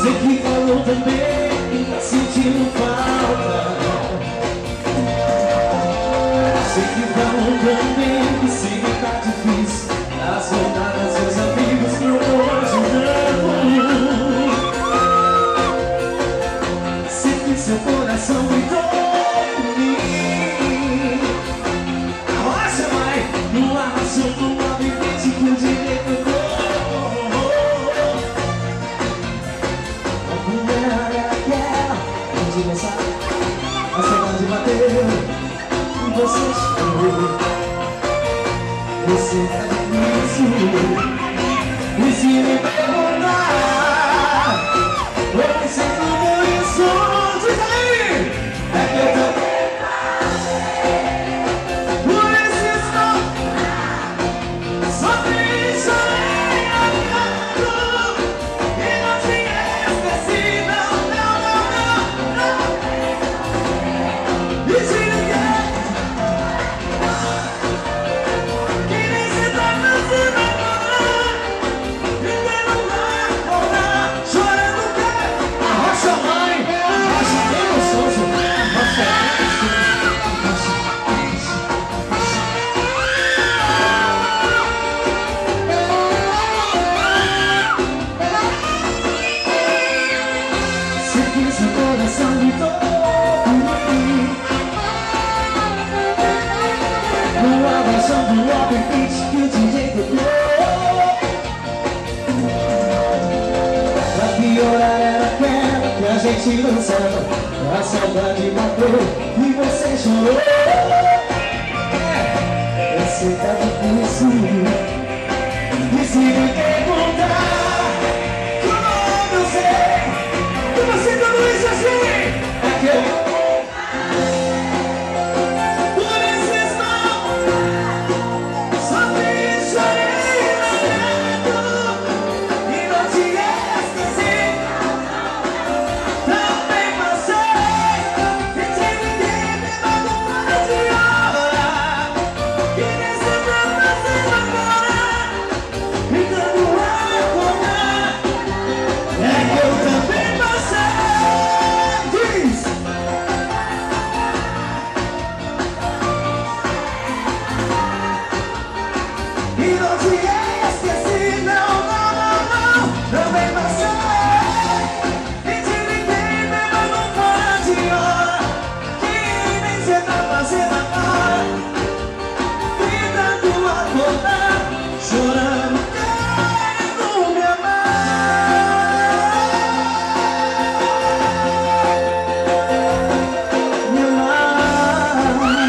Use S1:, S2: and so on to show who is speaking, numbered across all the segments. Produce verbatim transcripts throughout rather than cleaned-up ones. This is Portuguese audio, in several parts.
S1: Sei que falou também, sentindo falta. Sei que falou também, que sei que tá difícil. As rodadas, seus amigos não estão ajudando. Sei que seu coração gritou por mim. Arrocha, vai, no arrocha, no movimento que o direito dou. A mulher é aquela, onde não sabe, a saudade bateu e você chorou. Você tá difícil. E se me perguntar, eu me sinto por isso. Diz aí, é que eu também passei por esse som. Sofri, chorei, amando, e não te esqueci. Não, não, não, não, não. E se ninguém que nem se trata se vai parar, ninguém não vai acordar. Chorando o quê? Arrocha a mãe, arrocha bem gostoso, arrocha bem gostoso, sei que seu coração gritou por mim. No abração do open beat que o D J tocou. Pra piorar era aquela que a gente dançava. A saudade bateu e você chorou. É, eu sei que tá difícil. E se me perguntar como eu sei, como eu sei tudo isso assim, é que eu por esses mãos sofri, chorei, lamento, e não te esqueci. Também passei, e te liguei, me mandou para de hora, e nesse tempo assim agora, tentando acordar. É que eu também passei. Diz! E não te esqueci, não, não, não, não. Também passei, e te liguei, me mandou fora de hora, que nem cê tá fazendo agora, tentando acordar, chorando, querendo me amar, me amar.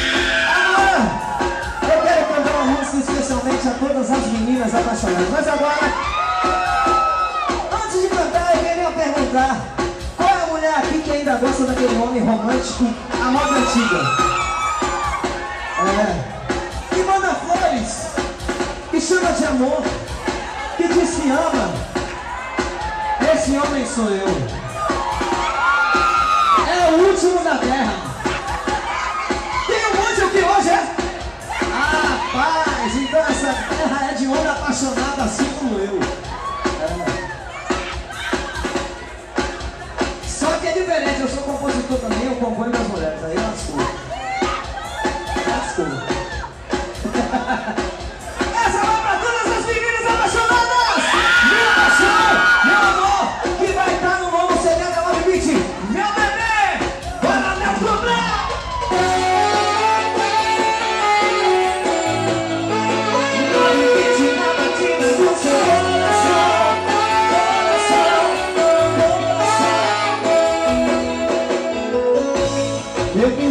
S1: Agora, eu quero cantar uma música especialmente a todas as meninas apaixonadas. Mas agora, antes de cantar, eu queria perguntar: qual é a mulher aqui que ainda gosta daquele homem romântico, a moda antiga? É. Que manda flores, que chama de amor, que diz que ama. Esse homem sou eu. É o último da terra. Tem um monte aqui hoje, é? Ah, paz, então essa terra é de homem apaixonado assim como eu. É. Só que é diferente, eu sou compositor também, eu componho das mulheres, aí lascou. Lascou. Essa vai pra todas as meninas apaixonadas! Minha paixão, meu amor, que vai estar no novo C D da Love Beat. Meu bebê, bora meu problema! Love Beat na batida do seu coração, coração, coração. Eu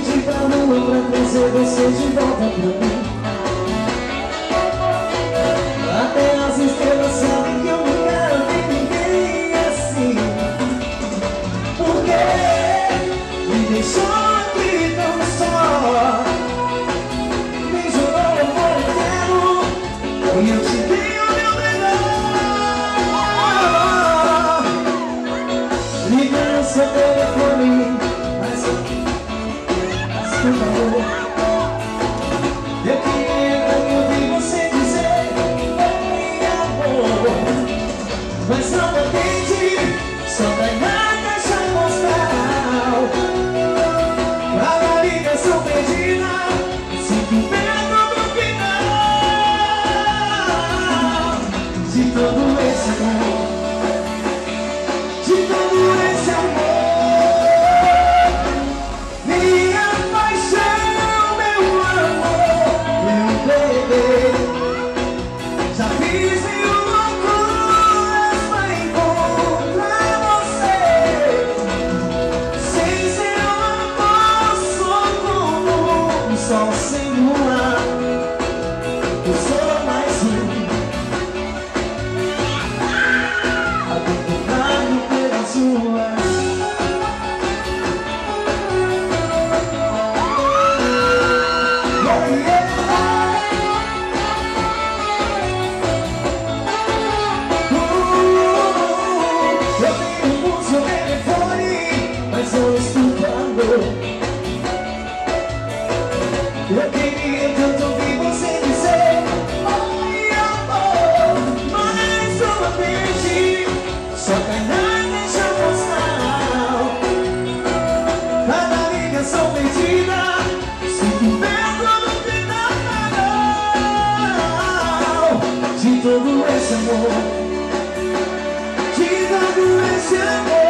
S1: você amor.